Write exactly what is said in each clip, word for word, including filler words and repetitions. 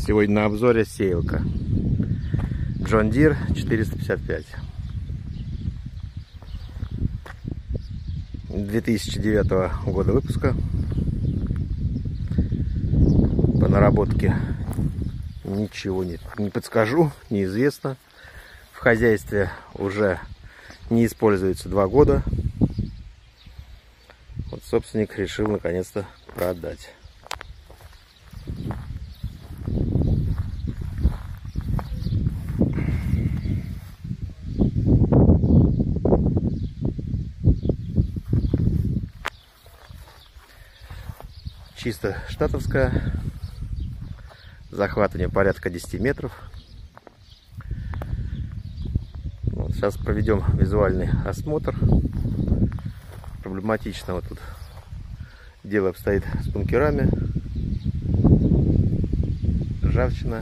Сегодня на обзоре сеялка John Deere четыреста пятьдесят пять. две тысячи девятого года выпуска. По наработке ничего не, не подскажу, неизвестно. В хозяйстве уже не используется два года. Вот собственник решил наконец-то продать. Чисто штатовская. Захват у нее порядка десяти метров. Вот, сейчас проведем визуальный осмотр. Проблематично вот тут дело обстоит с бункерами. Ржавчина.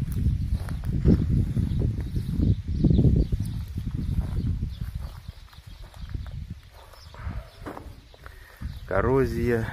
Коррозия.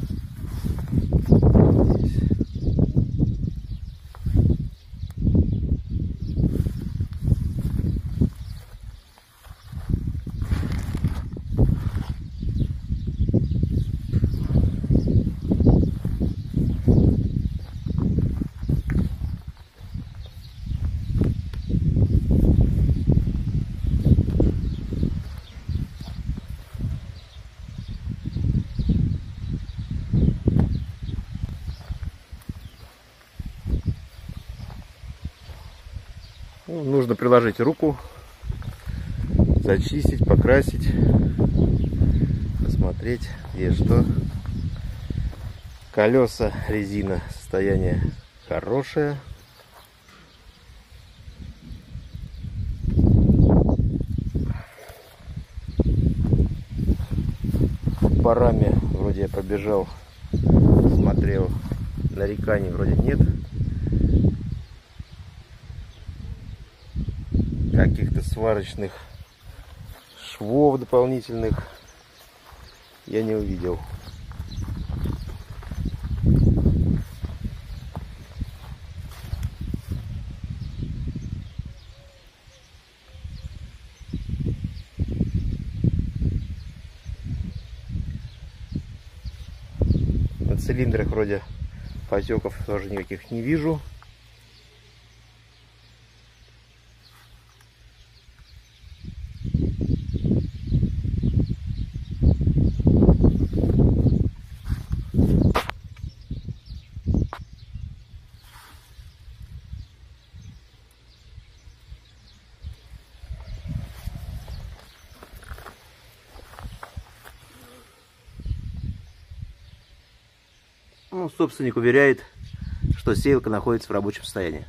Ну, нужно приложить руку, зачистить, покрасить, посмотреть, где что. Колеса, резина, состояние хорошее. По раме вроде я пробежал, смотрел, нареканий вроде нет. Каких-то сварочных швов дополнительных я не увидел. На цилиндрах вроде потеков тоже никаких не вижу. Ну, собственник уверяет, что сеялка находится в рабочем состоянии.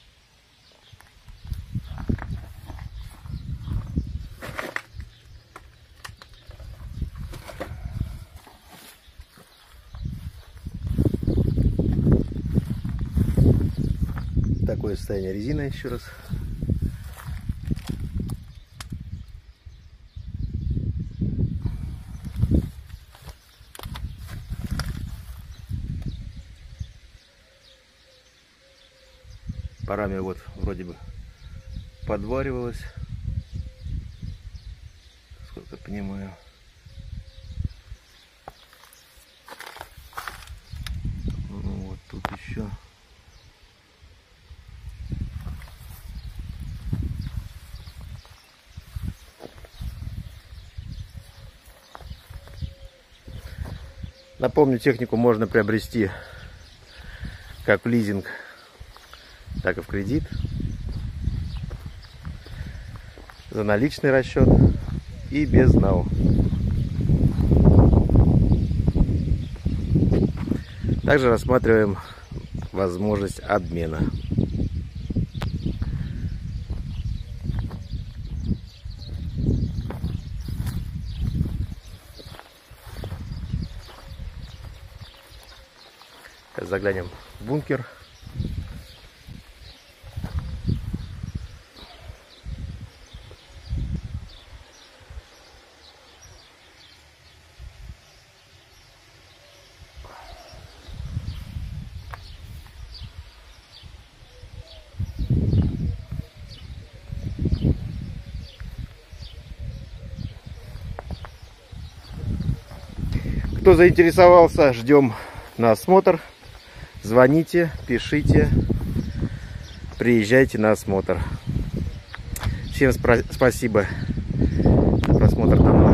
Такое состояние резины еще раз. Парами вот вроде бы подваривалось, сколько понимаю. Ну, вот тут еще. Напомню, технику можно приобрести как в лизинг, так и в кредит, за наличный расчет и без НАУ. Также рассматриваем возможность обмена. Сейчас заглянем в бункер. кто заинтересовался, ждем на осмотр. Звоните, пишите, приезжайте на осмотр. Всем спасибо за просмотр данного